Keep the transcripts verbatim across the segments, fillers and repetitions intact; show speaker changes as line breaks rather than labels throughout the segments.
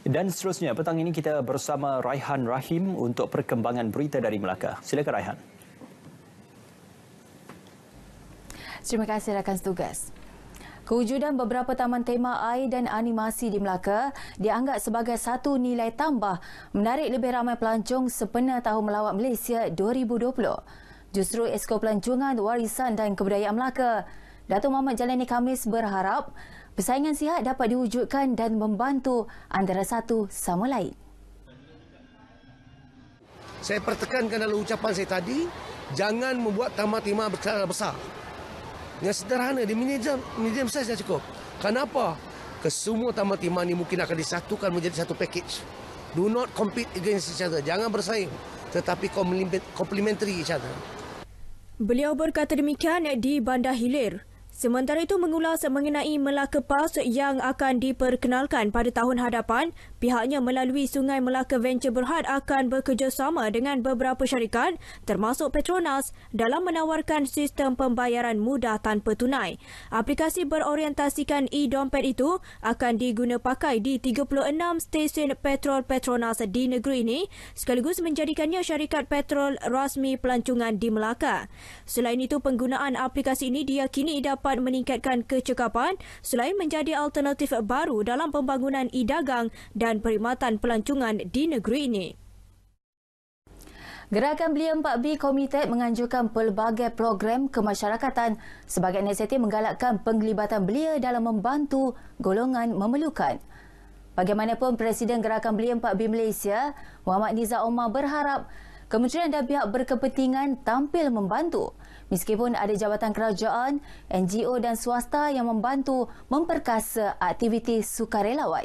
Dan seterusnya, petang ini kita bersama Raihan Rahim untuk perkembangan berita dari Melaka. Silakan Raihan.
Terima kasih rakan setugas. Kewujudan beberapa taman tema air dan animasi di Melaka dianggap sebagai satu nilai tambah menarik lebih ramai pelancong sempena Tahun Melawat Malaysia dua ribu dua puluh. Justru Esko Pelancongan Warisan dan Kebudayaan Melaka, Datuk Muhammad Jalani Khamis berharap persaingan sihat dapat diwujudkan dan membantu antara satu sama lain.
Saya pertekankan dalam ucapan saya tadi, jangan membuat taman tema berskala besar. Yang sederhana, di medium, medium size dah cukup. Kenapa? Kesemua taman tema ini mungkin akan disatukan menjadi satu package. Do not compete against each other. Jangan bersaing, tetapi complementary each other.
Beliau berkata demikian di Bandar Hilir. Sementara itu, mengulas mengenai Melaka Pass yang akan diperkenalkan pada tahun hadapan, pihaknya melalui Sungai Melaka Venture Berhad akan bekerjasama dengan beberapa syarikat termasuk Petronas dalam menawarkan sistem pembayaran mudah tanpa tunai. Aplikasi berorientasikan e-dompet itu akan diguna pakai di tiga puluh enam stesen petrol Petronas di negeri ini sekaligus menjadikannya syarikat petrol rasmi pelancongan di Melaka. Selain itu, penggunaan aplikasi ini diyakini dapat dapat meningkatkan kecekapan selain menjadi alternatif baru dalam pembangunan e-dagang dan perkhidmatan pelancongan di negeri ini.
Gerakan Belia empat B Komited menganjurkan pelbagai program kemasyarakatan sebagai inisiatif menggalakkan penglibatan belia dalam membantu golongan memerlukan. Bagaimanapun, Presiden Gerakan Belia empat B Malaysia, Muhammad Nizar Omar berharap kementerian dan pihak berkepentingan tampil membantu. Meskipun ada jabatan kerajaan, N G O dan swasta yang membantu memperkasa aktiviti sukarelawan.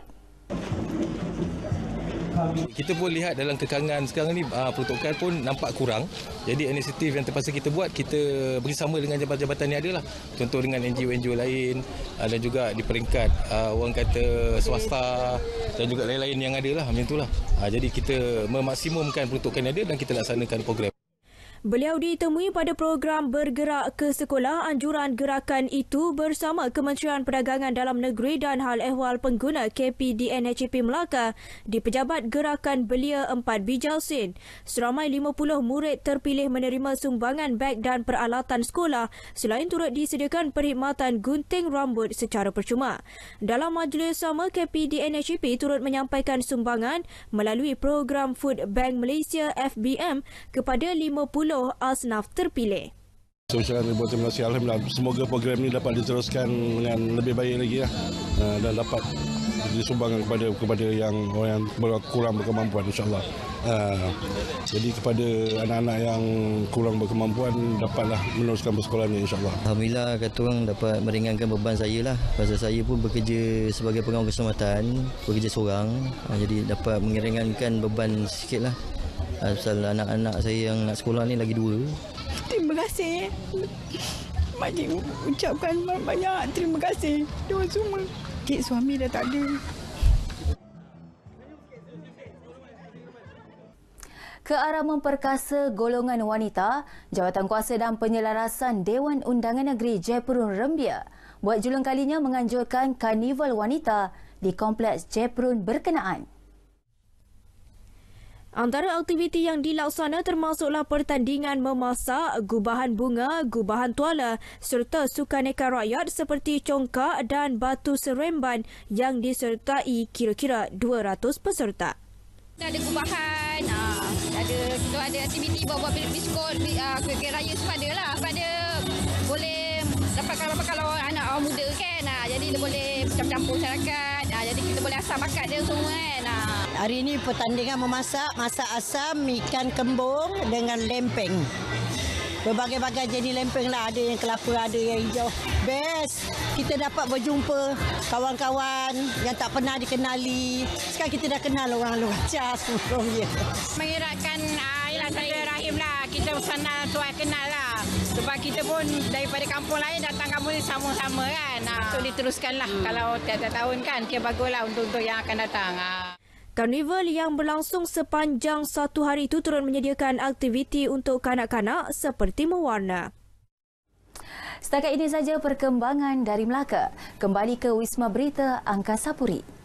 Kita pun lihat dalam kekangan sekarang ni peruntukan pun nampak kurang. Jadi inisiatif yang terpaksa kita buat, kita bersama dengan jabatan-jabatan yang ada lah. Contoh dengan N G O-N G O lain dan juga di peringkat orang kata swasta dan juga lain-lain yang ada lah. Macam itulah. Jadi kita memaksimumkan peruntukan yang ada dan kita laksanakan program.
Beliau ditemui pada program Bergerak ke Sekolah. Anjuran gerakan itu bersama Kementerian Perdagangan Dalam Negeri dan Hal Ehwal Pengguna K P D N H P Melaka di Pejabat Gerakan Belia empat B Jalsin. Seramai lima puluh murid terpilih menerima sumbangan beg dan peralatan sekolah selain turut disediakan perkhidmatan gunting rambut secara percuma. Dalam majlis sama, K P D N H P turut menyampaikan sumbangan melalui program Food Bank Malaysia F B M kepada lima puluh asnaf terpilih.
So, ucapan Ibu terima kasih. Alhamdulillah, semoga program ini dapat diteruskan dengan lebih baik lagi lah, dan dapat disumbangkan kepada kepada yang orang yang kurang berkemampuan, insyaAllah. Uh, jadi kepada anak-anak yang kurang berkemampuan dapatlah meneruskan persekolahannya, insyaAllah.
Alhamdulillah, kata orang dapat meringankan beban saya lah. Pasal saya pun bekerja sebagai pengawal keselamatan, bekerja seorang. Uh, jadi dapat meringankan beban sikit lah. Pasal anak-anak saya yang nak sekolah ni lagi dua.
Terima kasih. Makcik ucapkan banyak terima kasih. Dua semua. Kek suami dah tak ada.
Ke arah memperkasa golongan wanita, Jawatankuasa dan Penyelarasan Dewan Undangan Negeri Jepurun Rembia buat julung kalinya menganjurkan karnival wanita di Kompleks Jepurun berkenaan.
Antara aktiviti yang dilaksana termasuklah pertandingan memasak, gubahan bunga, gubahan tuala serta sukaneka rakyat seperti congkak dan batu seremban yang disertai kira-kira dua ratus peserta.
Ada gubahan, ada kita ada aktiviti buat-buat biskut, kuih-kuih raya semua ada lah. Pada boleh dapat kalau kalau anak orang muda kan, jadi dia boleh campur-campur masyarakat. Jadi kita boleh asam bakat dia semua kan.
Hari ini pertandingan memasak, masak asam, ikan kembung dengan lempeng. Berbagai-bagai jenis lempeng lah. Ada yang kelapa, ada yang hijau. Best. Kita dapat berjumpa kawan-kawan yang tak pernah dikenali. Sekarang kita dah kenal orang luar cas.
Mengeratkan ialah saya rahim lah. Kita sana tuai kenal lah. Sebab kita pun daripada kampung lain datang kampung ni sama-sama kan. So diteruskanlah kalau tiap-tiap tahun kan. Kira baguslah untuk-untuk yang akan datang.
Karnival yang berlangsung sepanjang satu hari itu turut menyediakan aktiviti untuk kanak-kanak seperti mewarna.
Setakat ini saja perkembangan dari Melaka. Kembali ke Wisma Berita Angkasa Puri.